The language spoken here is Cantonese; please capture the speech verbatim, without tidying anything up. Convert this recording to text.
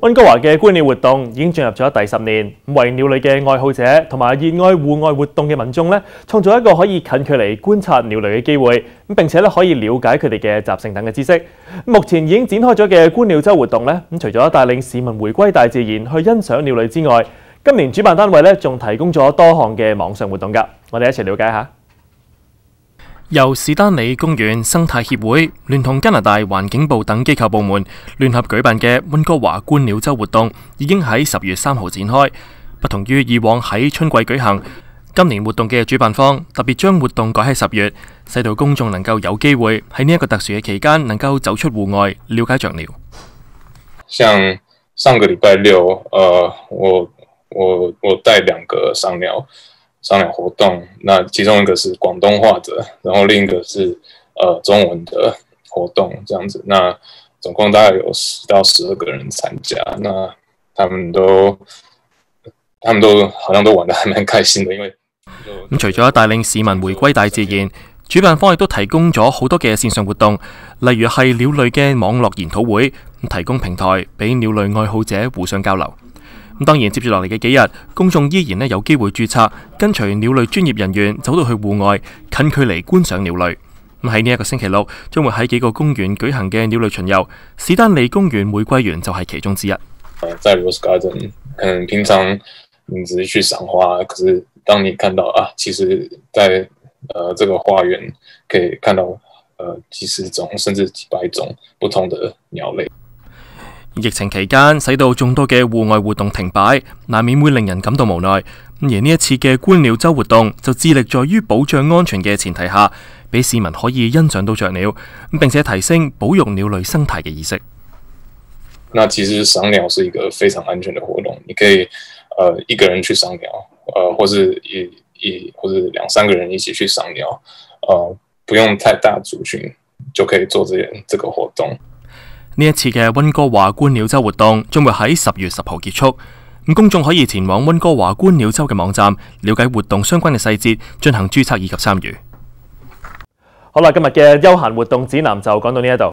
溫哥華嘅觀鳥活動已經進入咗第十年，為鳥類嘅愛好者同埋熱愛戶外活動嘅民眾咧，創造一個可以近距離觀察鳥類嘅機會，咁並且咧可以了解佢哋嘅習性等嘅知識。目前已經展開咗嘅觀鳥週活動咧，咁除咗帶領市民回歸大自然去欣賞鳥類之外，今年主辦單位咧仲提供咗多項嘅網上活動㗎，我哋一齊了解下。由史丹利公園生態協會聯同加拿大環境部等機構部門聯合舉辦嘅溫哥華觀鳥週活動已經喺十月三號展開。不同於以往喺春季舉行，今年活動嘅主辦方特別將活動改喺十月，使到公眾能夠有機會喺呢一個特殊嘅期間能夠走出戶外，了解雀鳥。 像上個禮拜六，呃，我我我帶兩個賞鳥。賞鳥活動，那其中一個是廣東話的，然後另一個是呃中文的活動，這樣子。那總共大概有十到十二個人參加，那他們都，他們都好像都玩得還蠻開心的，因為咁除咗帶領市民回歸大自然，主辦方亦都提供咗好多嘅線上活動，例如係鳥類嘅網絡研討會，提供平台俾鳥類愛好者互相交流。咁當然，接住落嚟嘅幾日，公眾依然咧有機會註冊，跟隨鳥類專業人員走到去戶外，近距離觀賞鳥類。咁喺呢一個星期六，將會喺幾個公園舉行嘅鳥類巡遊，史丹利公園玫瑰園就係其中之一。 在 Rose Garden， 可能平常你只是去賞花，可是當你看到啊，其實在呃這個花園可以看到呃幾十種甚至幾百種不同的鳥類。疫情期間，使到眾多嘅戶外活動停擺，難免會令人感到無奈。而呢一次嘅觀鳥週活動就致力在於保障安全嘅前提下，俾市民可以欣賞到雀鳥，並且提升保育鳥類生態嘅意識。那其實賞鳥是一個非常安全的活動，你可以呃一個人去賞鳥，呃或是一一或者兩三個人一起去賞鳥，呃不用太大族群就可以做這這個活動。呢一次嘅溫哥華觀鳥週活動將會喺十月十號結束，咁公眾可以前往溫哥華觀鳥週嘅網站，了解活動相關嘅細節，進行註冊以及參與。好啦，今日嘅休閒活動指南就講到呢一度。